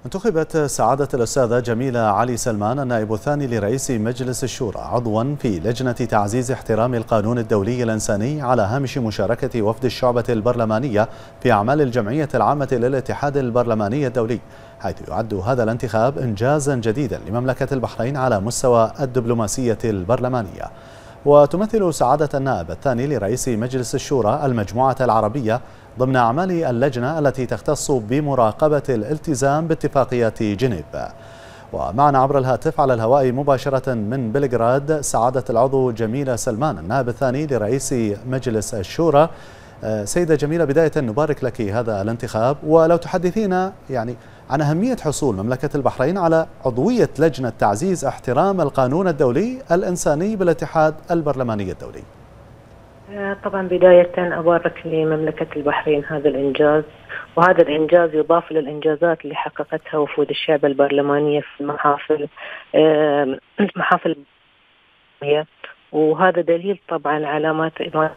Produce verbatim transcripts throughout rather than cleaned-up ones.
انتخبت سعادة الأستاذة جميلة علي سلمان النائب الثاني لرئيس مجلس الشورى عضوا في لجنة تعزيز احترام القانون الدولي الإنساني على هامش مشاركة وفد الشعبة البرلمانية في أعمال الجمعية العامة للاتحاد البرلماني الدولي، حيث يعد هذا الانتخاب إنجازا جديدا لمملكة البحرين على مستوى الدبلوماسية البرلمانية. وتمثل سعادة النائب الثاني لرئيس مجلس الشورى المجموعة العربية ضمن أعمال اللجنة التي تختص بمراقبة الالتزام باتفاقية جنيف. ومعنا عبر الهاتف على الهواء مباشرة من بلغراد سعادة العضو جميلة سلمان النائب الثاني لرئيس مجلس الشورى. سيدة جميلة، بداية نبارك لك هذا الانتخاب، ولو تحدثينا يعني عن أهمية حصول مملكة البحرين على عضوية لجنة تعزيز احترام القانون الدولي الإنساني بالاتحاد البرلماني الدولي. طبعا بداية أبارك لمملكة البحرين هذا الإنجاز، وهذا الإنجاز يضاف للإنجازات اللي حققتها وفود الشعب البرلمانية في المحافل المحافل وهذا دليل طبعا علامات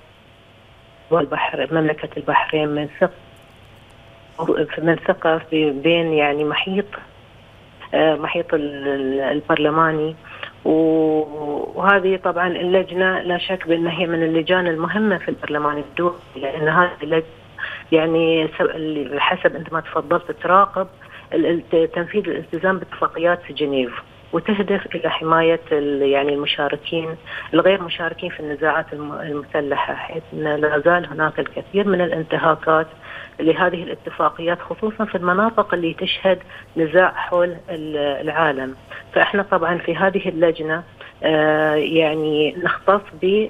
البحر مملكة البحرين من ثقة من ثقة في بين يعني محيط محيط البرلماني. وهذه طبعا اللجنة لا شك بأنها هي من اللجان المهمة في البرلمان الدولي، لأن هذه اللجنة يعني حسب أنت ما تفضلت تراقب تنفيذ الالتزام باتفاقيات جنيف، وتهدف إلى حماية يعني المشاركين الغير مشاركين في النزاعات المسلحة، حيث لا زال هناك الكثير من الانتهاكات لهذه الاتفاقيات خصوصا في المناطق اللي تشهد نزاع حول العالم. فإحنا طبعا في هذه اللجنة يعني نختص ب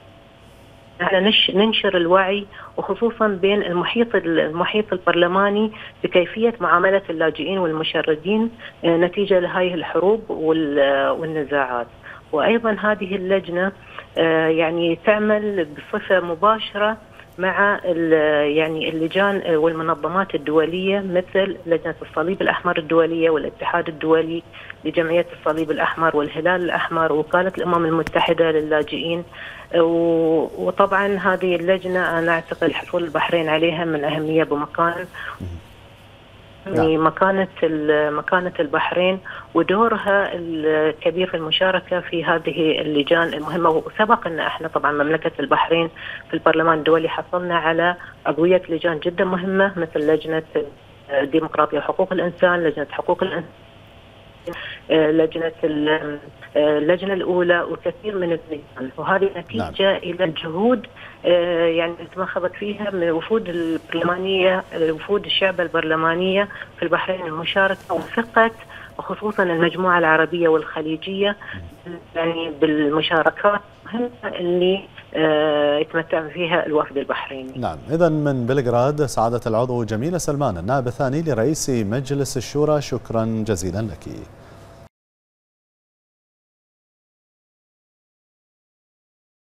ننشر الوعي وخصوصا بين المحيط المحيط البرلماني بكيفية معاملة اللاجئين والمشردين نتيجة لهذه الحروب والنزاعات. وأيضا هذه اللجنة يعني تعمل بصفة مباشرة مع يعني اللجان والمنظمات الدولية مثل لجنة الصليب الأحمر الدولية والاتحاد الدولي لجمعية الصليب الأحمر والهلال الأحمر ووكالة الأمم المتحدة للاجئين. وطبعا هذه اللجنة أنا أعتقد حصول البحرين عليها من أهمية بمكان يعني مكانة مكانة البحرين ودورها الكبير في المشاركة في هذه اللجان المهمة. وسبق أن احنا طبعا مملكة البحرين في البرلمان الدولي حصلنا على عضوية لجان جدا مهمة مثل لجنة الديمقراطية وحقوق الإنسان، لجنة حقوق الإنسان، لجنة اللجنة الأولى وكثير من اللجان، وهذه نتيجة نعم. إلى الجهود يعني تمخضت فيها من الوفود البرلمانية وفود الشعب البرلمانية في البحرين المشاركة وثقة وخصوصا المجموعة العربية والخليجية يعني بالمشاركات اللي يتمتع فيها الوفد البحريني. نعم، إذا من بلغراد سعادة العضو جميلة سلمان النائب الثاني لرئيس مجلس الشورى، شكرا جزيلا لك.